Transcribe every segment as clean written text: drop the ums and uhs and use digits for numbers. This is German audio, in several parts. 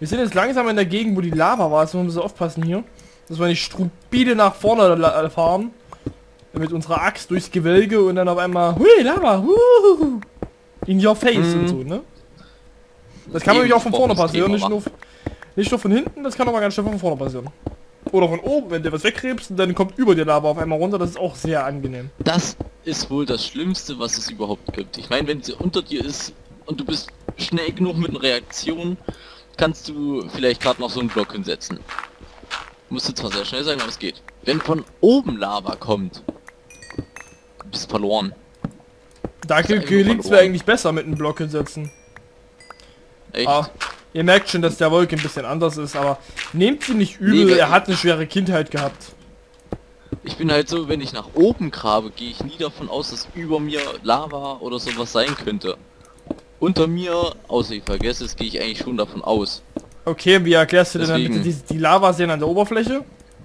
sind jetzt langsam in der Gegend, wo die Lava war. Jetzt müssen wir so aufpassen hier, dass wir nicht stupide nach vorne fahren. Mit unserer Axt durchs Gewölge und dann auf einmal, hui, Lava, in your face und so, ne? Das kann nämlich auch von vorne passieren, nicht nur von hinten, das kann aber ganz schnell von vorne passieren. Oder von oben, wenn du was wegkrebst und dann kommt über die Lava auf einmal runter, das ist auch sehr angenehm. Das ist wohl das Schlimmste, was es überhaupt gibt. Ich meine, wenn sie unter dir ist und du bist schnell genug mit einer Reaktion, kannst du vielleicht gerade noch so einen Block hinsetzen. Musst du zwar sehr schnell sein, aber es geht. Wenn von oben Lava kommt, bist verloren. Da gelingt es mir eigentlich besser mit einem Block hinsetzen. Echt? Ah, ihr merkt schon, dass der Wolke ein bisschen anders ist, aber nehmt sie nicht übel, Nee, er hat eine schwere Kindheit gehabt. Ich bin halt so, wenn ich nach oben grabe, gehe ich nie davon aus, dass über mir Lava oder sowas sein könnte. Unter mir, außer ich vergesse es, gehe ich eigentlich schon davon aus. Okay, wie erklärst du denn dann Deswegen. bitte die Lava sehen an der Oberfläche?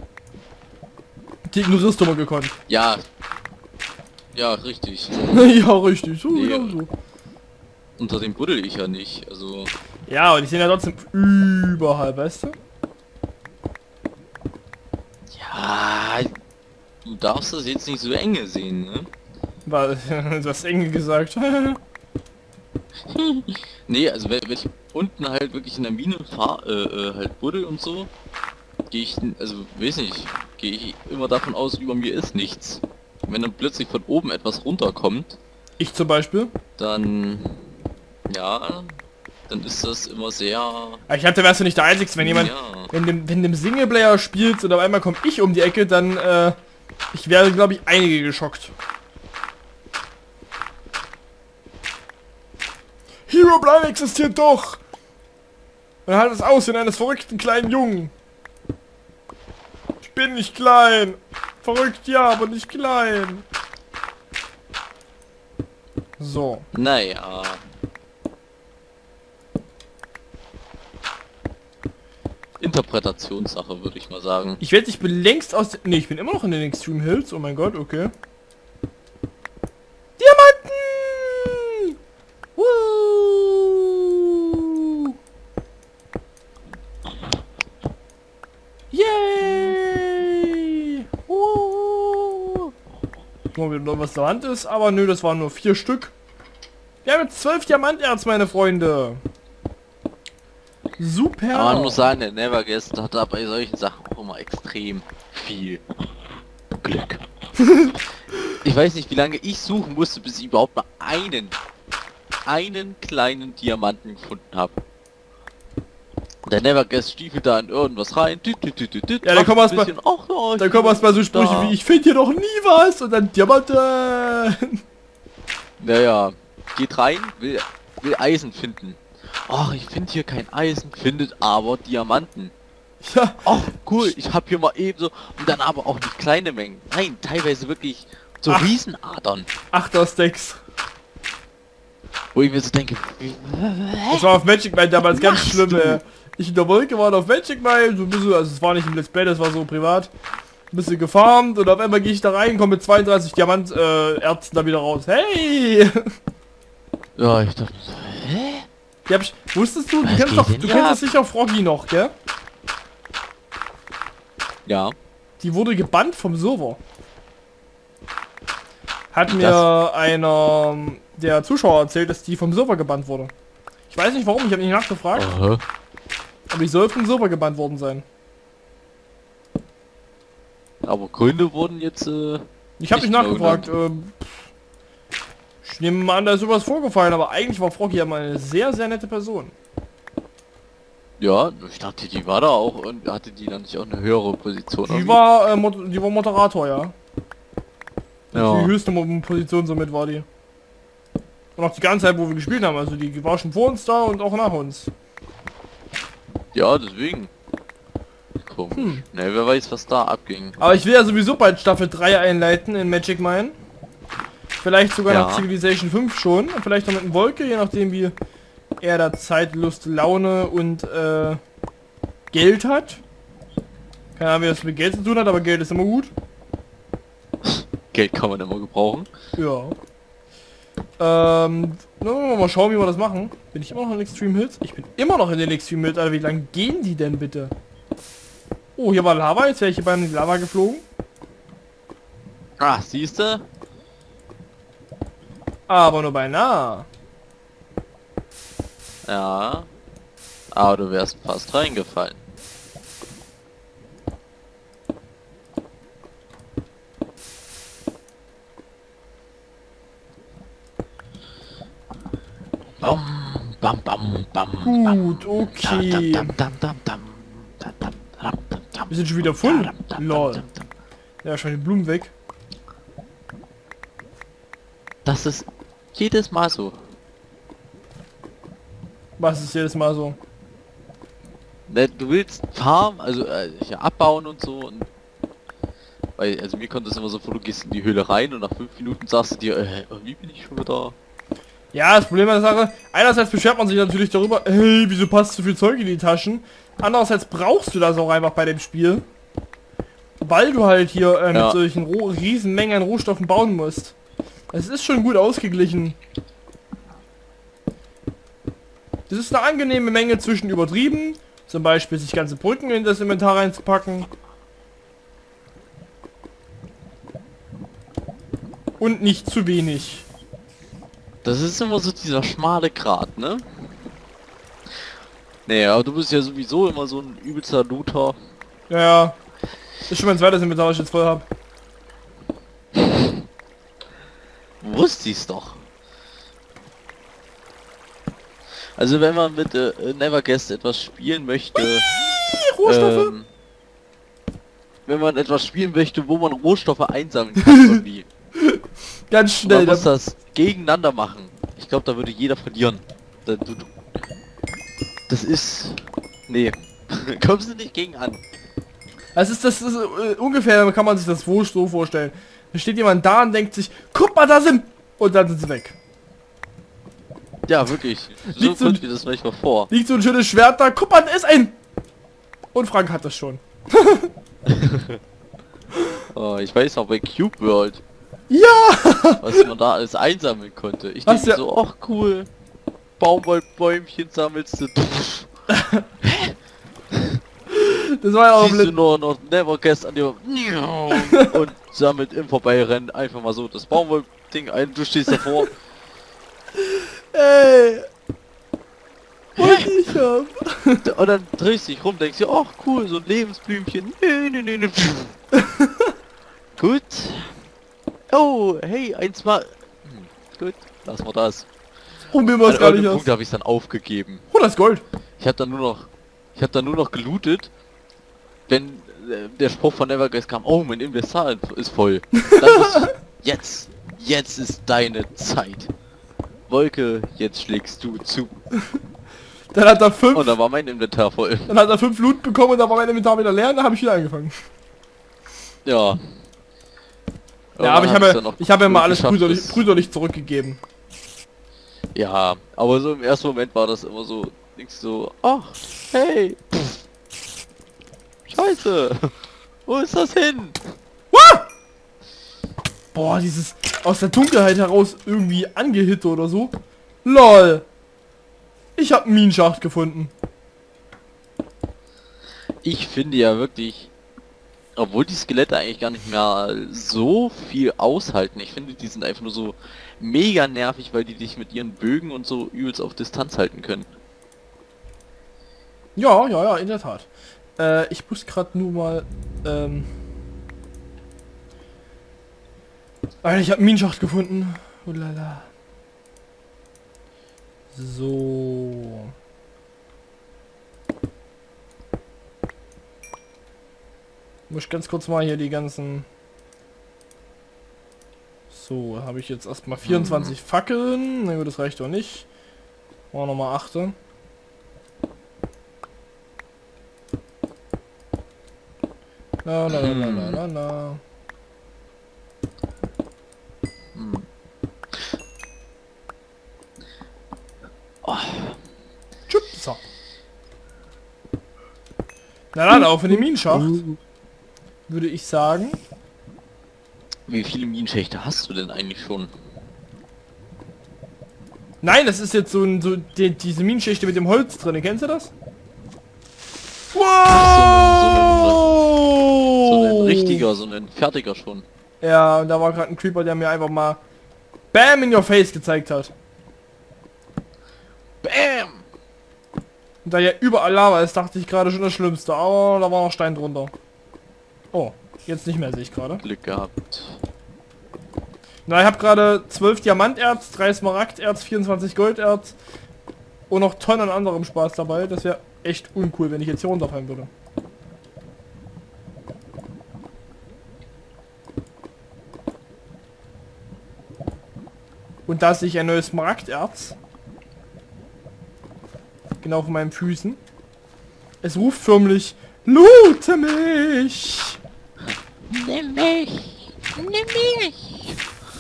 Die ignorierst du mal gekonnt. Ja. Ja, richtig. Ja, richtig, so, Nee. ja, so. Unter dem buddel ich ja nicht, also... Ja, aber die sind ja trotzdem überall, weißt du? Ja, du darfst das jetzt nicht so enge sehen, ne? War das enge gesagt. Nee, also wenn ich unten halt wirklich in der Mine halt buddel und so, gehe ich, also weiß nicht, gehe ich immer davon aus, über mir ist nichts. Wenn dann plötzlich von oben etwas runterkommt, Ich zum Beispiel. dann, ja, dann ist das immer sehr... Aber ich hatte, wärst du nicht der Einzige, wenn jemand, Ja. wenn dem Singleplayer spielt und auf einmal komme ich um die Ecke, dann, ich wäre, glaube ich, einige geschockt. Herobrine existiert doch! Er hat das Aussehen eines verrückten kleinen Jungen. Ich bin nicht klein. Verrückt ja, aber nicht klein. So. Naja. Interpretationssache, würde ich mal sagen. Ich wette, ich bin längst aus... Ne, ich bin immer noch in den Extreme Hills. Oh mein Gott, okay. Diamanten! Woo! Yay! Woo! Mal wieder was der Hand ist, aber nö, das waren nur 4 Stück. Wir haben jetzt 12 Diamanterz, meine Freunde. Super. Aber man muss sagen, der Neverguest hat da bei solchen Sachen auch immer extrem viel Glück. Ich weiß nicht, wie lange ich suchen musste, bis ich überhaupt mal einen kleinen Diamanten gefunden habe. Der Neverguest stiefelt da in irgendwas rein. Ja, dann kommen wir erstmal so Sprüche da. wie, ich finde hier noch nie was und dann Diamanten. Naja, geht rein, will Eisen finden. Ach, ich finde hier kein Eisen, findet aber Diamanten. Ja, Ach, cool, ich habe hier mal eben so... Und dann aber auch nicht kleine Mengen. Nein, teilweise wirklich so Ach. Riesenadern. 8er Stacks. Wo ich mir so denke... Das war auf Magic Mine damals ganz machst schlimm, du? ey. Ich in der Wolke war auf Magic Mine, so ein bisschen, also es war nicht im Let's Play, das war so privat. Ein bisschen gefarmt und auf einmal gehe ich da rein, komme mit 32 Diamant-Erzen da wieder raus. Hey! Ja, ich dachte so, hä? Die hab ich, wusstest du, Was kennst geht doch, denn du hier kennst ab? doch sicher Froggy noch, gell? Ja. Die wurde gebannt vom Server. Hat Wie mir einer der Zuschauer erzählt, dass die vom Server gebannt wurde. Ich weiß nicht warum, ich habe nicht nachgefragt, Aha. aber ich soll vom Server gebannt worden sein. Aber Gründe wurden jetzt, Ich habe nicht Nicht genau nachgefragt. Ich nehme mal an, da ist sowas vorgefallen, aber eigentlich war Froggy ja mal eine sehr, sehr nette Person. ja, ich dachte, die war da auch und hatte die dann nicht auch eine höhere Position? Die war, die war Moderator, ja. Die Ja. höchste Position somit war die. Und auch die ganze Zeit, wo wir gespielt haben, also die war schon vor uns da und auch nach uns. Ja, deswegen. Komisch. Ne, wer weiß, was da abging. Aber ich will ja sowieso bald Staffel 3 einleiten in Magic Mine. Vielleicht sogar Ja. nach Civilization 5 schon. Und vielleicht noch mit einem Wolke, je nachdem wie er da Zeit, Lust, Laune und Geld hat. Keine Ahnung, wie das mit Geld zu tun hat, aber Geld ist immer gut. Geld kann man immer gebrauchen. Ja. Mal schauen, wie wir das machen. Bin ich immer noch in Extreme Hills? Ich bin immer noch in den Extreme Hills, Alter. Wie lang gehen die denn bitte? Oh, hier war Lava. Jetzt wäre ich hier beim in die Lava geflogen. Ah, siehst du? Aber nur beinahe. Ja. Aber du wärst fast reingefallen. Bam, bam, bam, bam. Gut, okay. Wir sind schon wieder voll. Lol. Ja, schon die Blumen weg. Das ist jedes Mal so. Was ist jedes Mal so? Ne, du willst farmen, also hier abbauen und so. Und weil, also mir kommt das immer so vor, du gehst in die Höhle rein und nach 5 Minuten sagst du dir, wie bin ich schon wieder? Ja, das Problem an der Sache, einerseits beschwert man sich natürlich darüber, hey, wieso passt so viel Zeug in die Taschen? Andererseits brauchst du das auch einfach bei dem Spiel. Weil du halt hier mit solchen riesen Mengen an Rohstoffen bauen musst. Es ist schon gut ausgeglichen. Das ist eine angenehme Menge zwischen übertrieben, zum Beispiel sich ganze Brücken in das Inventar reinzupacken. Und nicht zu wenig. Das ist immer so dieser schmale Grat, ne? Nee, aber du bist ja sowieso immer so ein übelster Looter. Ja, das ist schon mein zweites Inventar, was ich jetzt voll habe. Wusste ich's doch. Also wenn man mit Neverguest etwas spielen möchte, Rohstoffe? wenn man etwas spielen möchte, wo man Rohstoffe einsammeln kann, irgendwie. Ganz schnell. Man muss das gegeneinander machen. Ich glaube, da würde jeder verlieren. Das ist... Nee. Kommst du nicht gegen an. Das ist ungefähr, kann man sich das wohl so vorstellen. Da steht jemand da und denkt sich, guck mal, da sind... Und dann sind sie weg. Ja, wirklich. So kommt mir das manchmal vor. Liegt so ein schönes Schwert da, guck mal, da ist ein... Und Frank hat das schon. Oh, ich weiß noch bei Cube World. Ja! Was man da alles einsammeln konnte. Ich denke ja so, ach cool. Baumwollbäumchen sammelst du. Das war ja auch Siehst du nur noch Neverguest an dir und sammelt im Vorbeirennen einfach mal so das Baumwollding ein. Du stehst davor. Ey! Und ich hab... Und dann drehst du dich rum, denkst dir, ach cool, so ein Lebensblümchen. Nee. Gut. Oh, hey, eins mal. Gut, lassen wir das. Und mir war's gar nicht aus. Punkt habe ich dann aufgegeben. Oh, das ist Gold. Ich habe dann nur noch gelootet, wenn der Spruch von Neverguest kam, oh, mein Inventar ist voll. Dann wusste ich, jetzt ist deine Zeit. Wolke, jetzt schlägst du zu. Dann hat er 5... Und da war mein Inventar voll. Dann hat er 5 Loot bekommen und dann war mein Inventar wieder leer und dann habe ich wieder angefangen. Ja. Ja, aber ich habe ja mal alles brüderlich zurückgegeben. Ja, aber so im ersten Moment war das immer so, nichts so, ach, hey, Scheiße, wo ist das hin? Boah, dieses aus der Dunkelheit heraus irgendwie angehittet oder so. LOL. Ich habe einen Minenschacht gefunden. Ich finde ja wirklich, obwohl die Skelette eigentlich gar nicht mehr so viel aushalten, ich finde, die sind einfach nur so mega nervig, weil die dich mit ihren Bögen und so übelst auf Distanz halten können. Ja, in der Tat. Ich muss gerade nur mal... Alter, ich habe einen Minenschacht gefunden. Ulala. So. Muss ich ganz kurz mal hier die ganzen... So, habe ich jetzt erstmal 24 Fackeln. Na gut, das reicht doch nicht. Machen wir nochmal 8. Na. Oh. So. Na dann, auf in den Minenschacht. Würde ich sagen. Wie viele Minenschächte hast du denn eigentlich schon? Nein, das ist jetzt diese Minenschächte mit dem Holz drin. Kennst du das? Wow! So ein richtiger, so ein fertiger schon. Ja, und da war gerade ein Creeper, der mir einfach mal BAM in your face gezeigt hat. Bam! Und da ja überall Lava ist, dachte ich gerade schon das Schlimmste. Aber da war noch Stein drunter. Oh, jetzt nicht mehr, sehe ich gerade. Glück gehabt. Na, ich habe gerade 12 Diamanterz, 3 Smaragderz, 24 Golderz und noch Tonnen an anderem Spaß dabei. Das wäre echt uncool, wenn ich jetzt hier runterfallen würde. Und da sehe ich ein neues Smaragderz. Genau von meinen Füßen. Es ruft förmlich: Loote mich! Nimm mich! Nimm mich!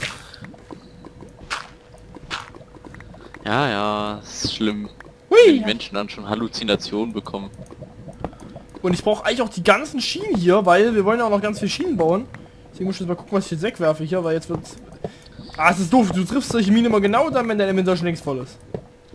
Ja, ja, ist schlimm. Hui. Wenn die Menschen dann schon Halluzinationen bekommen. Und ich brauche eigentlich auch die ganzen Schienen hier, weil wir wollen ja auch noch ganz viele Schienen bauen. Deswegen muss ich jetzt mal gucken, was ich jetzt wegwerfe hier, weil jetzt wird's... Ah, es ist doof. Du triffst solche Minen immer genau dann, wenn dein Inventar schon längst voll ist.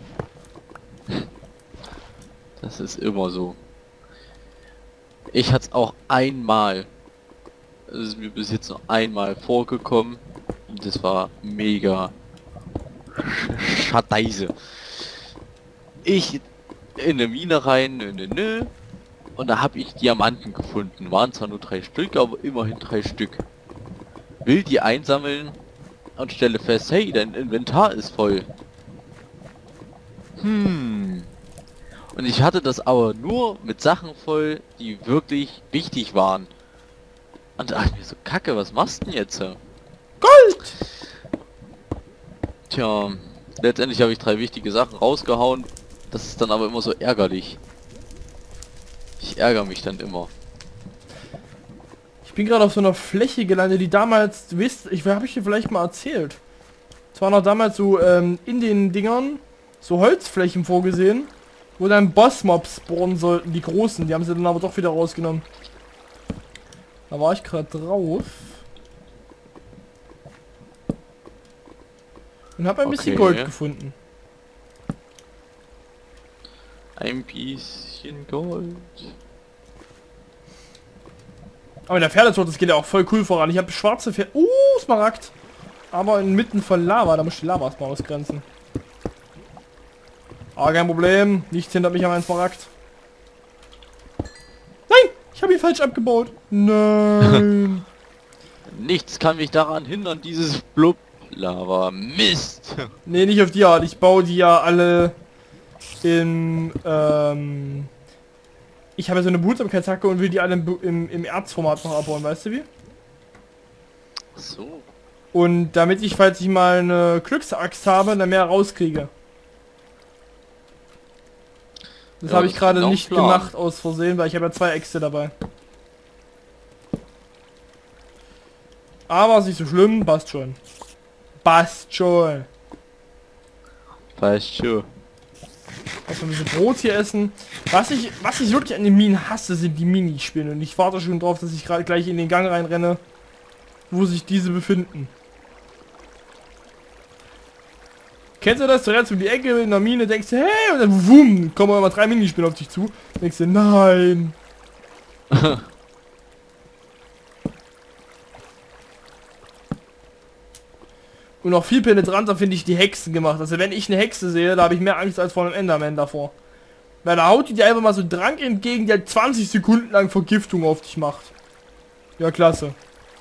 Das ist immer so. Ich hatte es auch einmal. Es ist mir bis jetzt noch einmal vorgekommen. Und das war mega Schadeise. Ich in eine Mine rein, nö. Und da habe ich Diamanten gefunden. Waren zwar nur 3 Stück, aber immerhin 3 Stück. Will die einsammeln und stelle fest, hey, dein Inventar ist voll. Und ich hatte das aber nur mit Sachen voll, die wirklich wichtig waren. Und da dachte ich mir so, Kacke, was machst du denn jetzt? Gold! Tja, letztendlich habe ich 3 wichtige Sachen rausgehauen. Das ist dann aber immer so ärgerlich. Ich ärgere mich dann immer. Ich bin gerade auf so einer Fläche gelandet, die damals, du weißt, habe ich dir vielleicht mal erzählt. Es war noch damals so in den Dingern so Holzflächen vorgesehen, wo dann Bossmobs spawnen sollten, die großen. Die haben sie dann aber doch wieder rausgenommen. Da war ich gerade drauf. Und habe ein bisschen Gold gefunden. Ein bisschen Gold. Aber in der Pferdetour, das geht ja auch voll cool voran. Ich habe schwarze Pferde... Smaragd! Aber inmitten von Lava, da muss ich die Lava erstmal ausgrenzen. Aber kein Problem, nichts hindert mich an meinem Smaragd. Nein! Ich habe ihn falsch abgebaut. Nein! Nichts kann mich daran hindern, dieses Blub Lava. Mist! Nee, nicht auf die Art. Ich baue die ja alle in... Ich habe ja so eine Behutsamkeitshacke und will die alle im Erzformat noch abbauen, weißt du wie? So. Und damit ich, falls ich mal eine Glücksaxt habe, dann mehr rauskriege. Das Ja, habe ich das gerade ist nicht genau gemacht aus Versehen, weil ich habe ja 2 Äxte dabei. Aber ist nicht so schlimm, passt schon. Passt schon. Weißt du. Erstmal ein bisschen Brot hier essen. Was ich wirklich an den Minen hasse, sind die Minispiele. Und ich warte schon drauf, dass ich gerade gleich in den Gang reinrenne, wo sich diese befinden. Kennst du das? Du rennst um die Ecke in der Mine, denkst du, hey, und dann wumm, kommen immer 3 Minispiele auf dich zu. Denkst du, nein. Und noch viel penetranter finde ich die Hexen gemacht. Also wenn ich eine Hexe sehe, da habe ich mehr Angst als vor einem Enderman davor. Weil da haut die dir einfach mal so einen Trank entgegen, der 20 Sekunden lang Vergiftung auf dich macht. Ja, klasse.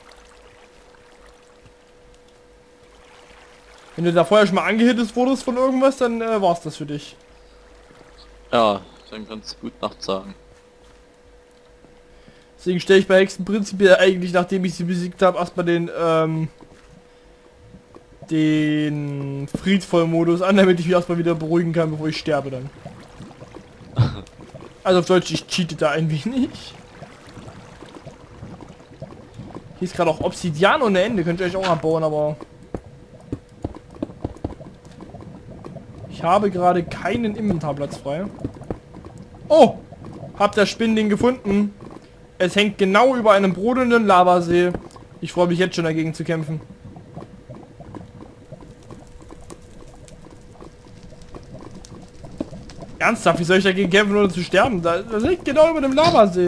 Wenn du da vorher schon mal angehittet wurdest von irgendwas, dann war's das für dich. Ja, dann kannst du gut Nacht sagen. Deswegen stelle ich bei Hexen prinzipiell eigentlich, nachdem ich sie besiegt habe, erstmal den Friedvoll-Modus an, damit ich mich erstmal wieder beruhigen kann, bevor ich sterbe dann. Also auf Deutsch, ich cheate da ein wenig. Hier ist gerade auch Obsidian ohne Ende, könnt ihr euch auch abbauen, aber... Ich habe gerade keinen Inventarplatz frei. Oh! Hab das Spinnding gefunden. Es hängt genau über einem brodelnden Lavasee. Ich freue mich jetzt schon dagegen zu kämpfen. Ernsthaft, wie soll ich dagegen kämpfen, ohne zu sterben? Da liegt genau über dem Lavasee.